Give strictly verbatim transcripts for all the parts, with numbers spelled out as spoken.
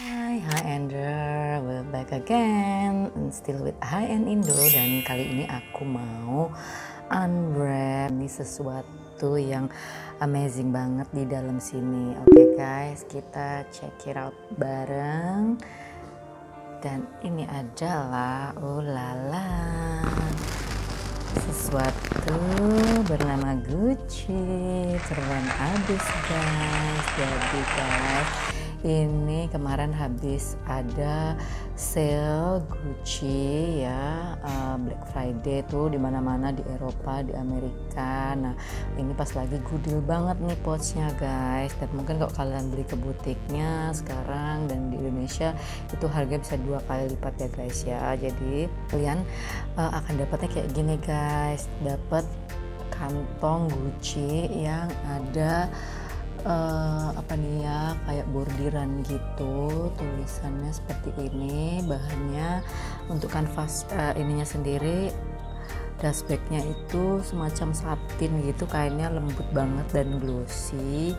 Hai, hi Ender, we're back again and still with Hi and Indo, dan kali ini aku mau unwrap ini sesuatu yang amazing banget di dalam sini. Oke okay guys, kita check it out bareng. Dan ini adalah oh lala, sesuatu bernama Gucci. Keren abis guys. Jadi guys, ini kemarin habis ada sale Gucci ya, uh, Black Friday tuh di mana-mana di Eropa, di Amerika. Nah ini pas lagi gudil banget nih pouchnya guys, dan mungkin kalau kalian beli ke butiknya sekarang dan di Indonesia itu harga bisa dua kali lipat ya guys ya. Jadi kalian uh, akan dapatnya kayak gini guys, dapat kantong Gucci yang ada Uh, apa nih ya, kayak bordiran gitu, tulisannya seperti ini. Bahannya untuk kanvas uh, ininya sendiri, dustbagnya itu semacam satin gitu, kainnya lembut banget dan glossy.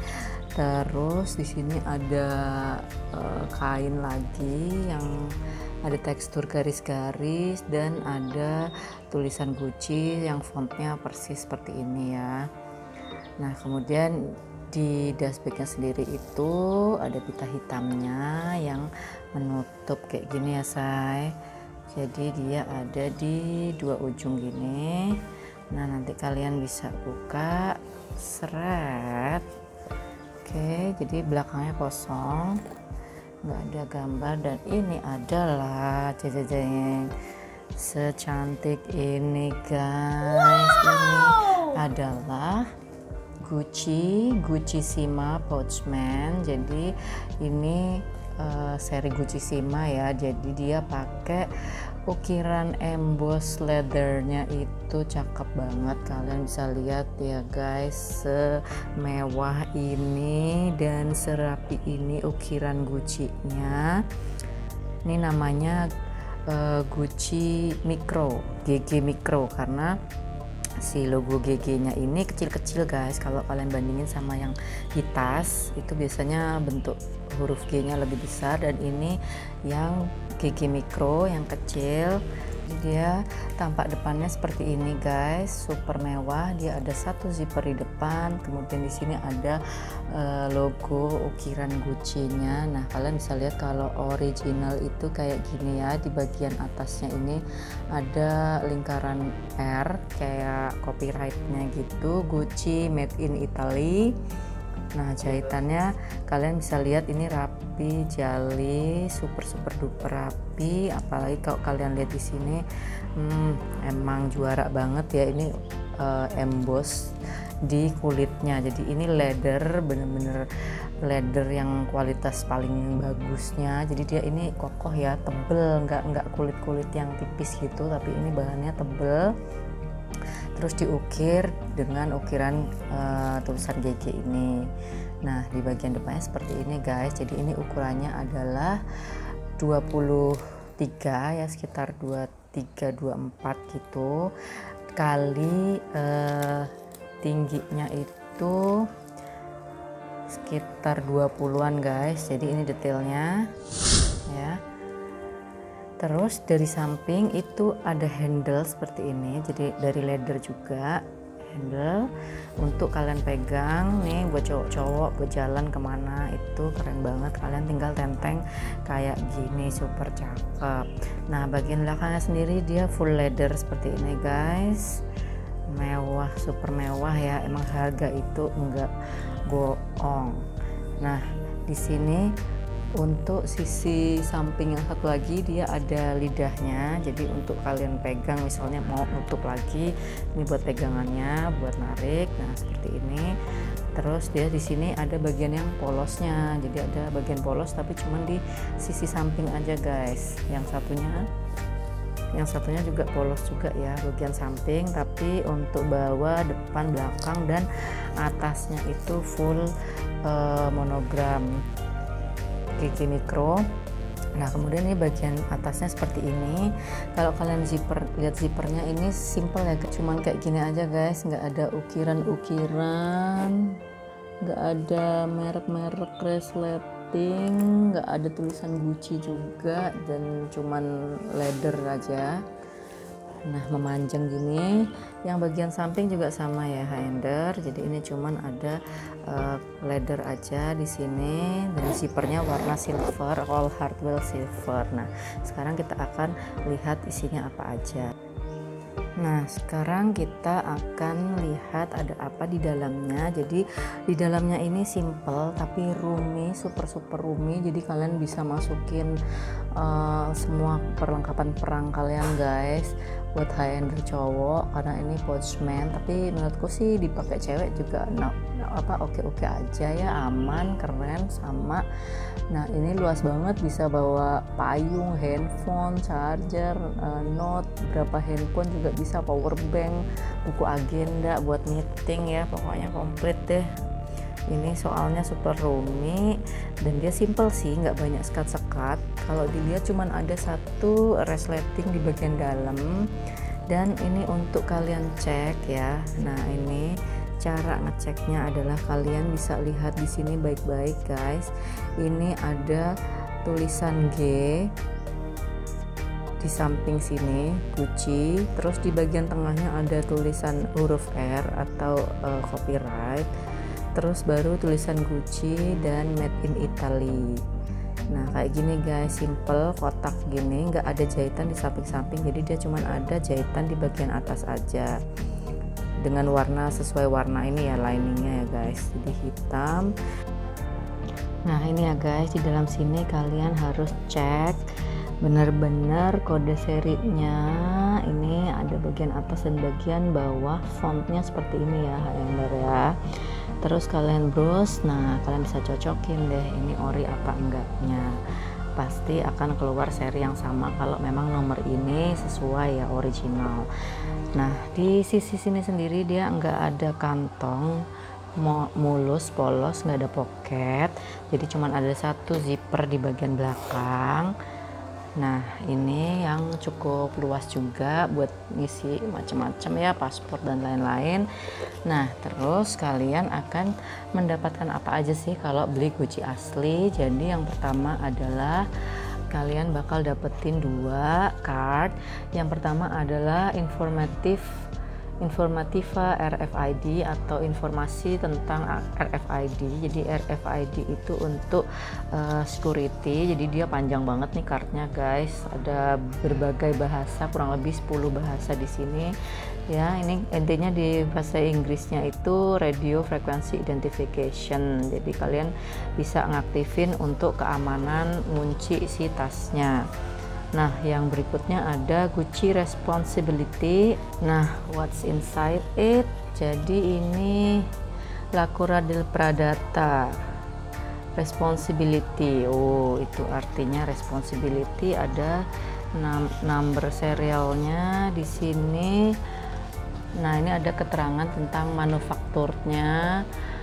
Terus di sini ada uh, kain lagi yang ada tekstur garis-garis dan ada tulisan Gucci yang fontnya persis seperti ini ya. Nah kemudian di dustbagnya sendiri itu ada pita hitamnya yang menutup kayak gini ya say. Jadi dia ada di dua ujung gini. Nah nanti kalian bisa buka seret. Oke, jadi belakangnya kosong, nggak ada gambar, dan ini adalah jajajeng secantik ini guys. Wow. Ini adalah Gucci Gucissima Pouchman. Jadi ini uh, seri Gucissima ya. Jadi dia pakai ukiran emboss leathernya itu cakep banget. Kalian bisa lihat ya guys, semewah ini dan serapi ini ukiran Gucci-nya. Ini namanya uh, Gucci Micro, G G Micro, karena si logo G G-nya ini kecil-kecil guys. Kalau kalian bandingin sama yang di tas itu biasanya bentuk huruf G-nya lebih besar, dan ini yang G G Micro yang kecil. Dia tampak depannya seperti ini guys, super mewah. Dia ada satu zipper di depan, kemudian di sini ada uh, logo ukiran Gucci-nya. Nah kalian bisa lihat kalau original itu kayak gini ya, di bagian atasnya ini ada lingkaran R kayak copyright-nya gitu, Gucci made in Italy. Nah jahitannya kalian bisa lihat ini rapi, jali, super super duper rapi. Apalagi kalau kalian lihat di sini, hmm, emang juara banget ya ini, uh, emboss di kulitnya. Jadi ini leather, bener-bener leather yang kualitas paling bagusnya. Jadi dia ini kokoh ya, tebel, nggak nggak kulit-kulit yang tipis gitu, tapi ini bahannya tebel. Terus diukir dengan ukiran uh, tulisan G G ini. Nah di bagian depannya seperti ini guys. Jadi ini ukurannya adalah dua puluh tiga ya, sekitar dua puluh tiga dua puluh empat gitu, kali uh, tingginya itu sekitar dua puluhan guys. Jadi ini detailnya ya. Terus dari samping itu ada handle seperti ini, jadi dari leather juga handle untuk kalian pegang nih, buat cowok-cowok buat jalan kemana itu keren banget. Kalian tinggal tenteng kayak gini, super cakep. Nah bagian belakangnya sendiri dia full leather seperti ini guys, mewah, super mewah ya. Emang harga itu enggak bohong. Nah di sini untuk sisi samping yang satu lagi dia ada lidahnya, jadi untuk kalian pegang misalnya mau nutup lagi, ini buat pegangannya, buat narik. Nah seperti ini. Terus dia di sini ada bagian yang polosnya, jadi ada bagian polos tapi cuman di sisi samping aja guys. Yang satunya yang satunya juga polos juga ya, bagian samping, tapi untuk bawah, depan, belakang, dan atasnya itu full uh, monogram G G Micro. Nah kemudian ini bagian atasnya seperti ini. Kalau kalian zipper, lihat zippernya ini simple ya, cuman kayak gini aja guys, nggak ada ukiran-ukiran, nggak ada merek-merek resleting resleting, nggak ada tulisan Gucci juga dan cuman leather aja. Nah, memanjang gini. Yang bagian samping juga sama ya, hander. Jadi ini cuman ada uh, leather aja di sini dan zippernya warna silver, all hardware silver. Nah, sekarang kita akan lihat isinya apa aja. Nah, sekarang kita akan lihat ada apa di dalamnya. Jadi di dalamnya ini simple tapi roomy, super super roomy. Jadi kalian bisa masukin uh, semua perlengkapan perang kalian guys, buat high-ender cowok, karena ini pouchman. Tapi menurutku sih dipakai cewek juga no, no, apa oke-oke aja ya, aman, keren, sama. Nah, ini luas banget, bisa bawa payung, handphone, charger, uh, note, berapa handphone juga bisa, power bank, buku agenda buat meeting ya, pokoknya komplit deh. Ini soalnya super roomy dan dia simple sih, nggak banyak sekat-sekat. Kalau dilihat cuman ada satu resleting di bagian dalam, dan ini untuk kalian cek ya. Nah, ini cara ngeceknya adalah kalian bisa lihat di sini baik-baik guys. Ini ada tulisan G di samping sini, Gucci. Terus di bagian tengahnya ada tulisan huruf R atau uh, copyright. Terus baru tulisan Gucci dan made in Italy. Nah, kayak gini guys, simple, kotak gini, nggak ada jahitan di samping-samping. Jadi dia cuman ada jahitan di bagian atas aja, dengan warna sesuai warna ini ya, liningnya ya guys, jadi hitam. Nah, ini ya guys, di dalam sini kalian harus cek bener-bener kode serinya. Ini ada bagian atas dan bagian bawah, fontnya seperti ini ya, hanger ya. Terus kalian browse, nah kalian bisa cocokin deh ini ori apa enggaknya. Pasti akan keluar seri yang sama kalau memang nomor ini sesuai ya, original. Nah, di sisi sini sendiri dia enggak ada kantong, mulus, polos, nggak ada pocket. Jadi cuman ada satu zipper di bagian belakang. Nah, ini yang cukup luas juga buat ngisi macam-macam ya, paspor dan lain-lain. Nah, terus kalian akan mendapatkan apa aja sih kalau beli Gucci asli? Jadi yang pertama adalah kalian bakal dapetin dua card. Yang pertama adalah informatif Informativa R F I D atau informasi tentang R F I D. Jadi R F I D itu untuk uh, security. Jadi dia panjang banget nih kartunya guys. Ada berbagai bahasa, kurang lebih sepuluh bahasa di sini. Ya, ini intinya di bahasa Inggrisnya itu radio frequency identification. Jadi kalian bisa ngaktifin untuk keamanan ngunci si tasnya. Nah, yang berikutnya ada Gucci Responsibility. Nah, what's inside it? Jadi ini La Cura del Pradata Responsibility. Oh, itu artinya responsibility. Ada number serialnya di sini. Nah, ini ada keterangan tentang manufakturnya.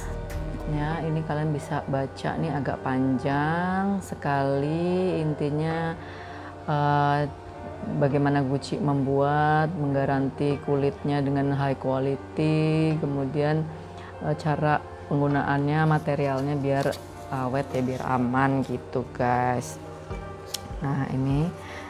Ya, ini kalian bisa baca nih, agak panjang sekali. Intinya Uh, bagaimana Gucci membuat, menggaranti kulitnya dengan high quality, kemudian uh, cara penggunaannya, materialnya biar awet ya, biar aman gitu guys. Nah, ini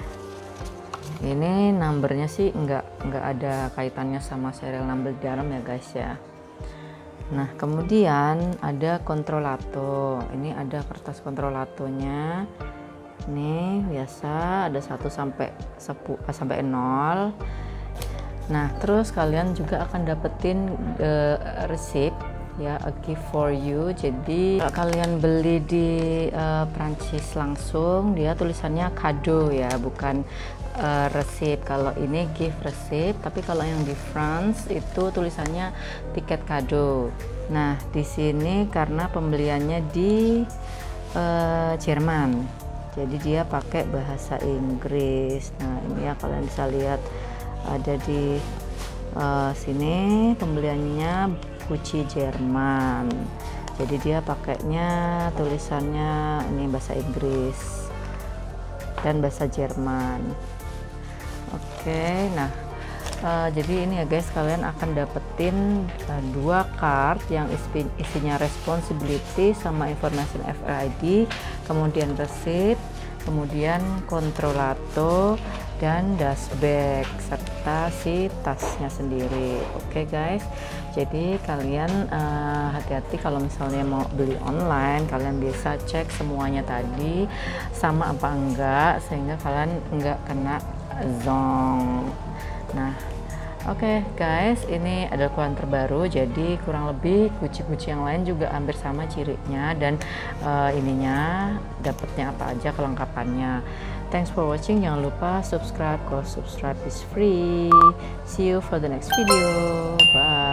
ini numbernya sih nggak nggak ada kaitannya sama serial number di dalam ya guys ya. Nah, kemudian ada controllato. Ini ada kertas controllatonya. Nih biasa ada satu sampai sepuluh sampai nol. Nah, terus kalian juga akan dapetin uh, receipt ya, a gift for you. Jadi kalau kalian beli di uh, Prancis langsung, dia tulisannya kado ya, bukan uh, receipt. Kalau ini gift receipt, tapi kalau yang di France itu tulisannya tiket kado. Nah, di sini karena pembeliannya di uh, Jerman, jadi dia pakai bahasa Inggris. Nah, ini ya kalian bisa lihat ada di uh, sini pembeliannya Gucci Jerman. Jadi dia pakainya tulisannya ini bahasa Inggris dan bahasa Jerman. Oke, nah Uh, jadi ini ya guys, kalian akan dapetin uh, dua card yang isi, isinya responsibility sama information F R I D, kemudian receipt, kemudian controllato dan dashback serta si tasnya sendiri. Oke okay guys, jadi kalian uh, hati-hati kalau misalnya mau beli online, kalian bisa cek semuanya tadi sama apa enggak, sehingga kalian enggak kena zong. Nah, oke okay guys, ini adalah keluaran terbaru, jadi kurang lebih guci-guci yang lain juga hampir sama cirinya dan uh, ininya dapatnya apa aja kelengkapannya. Thanks for watching, jangan lupa subscribe, kalau subscribe is free. See you for the next video, bye.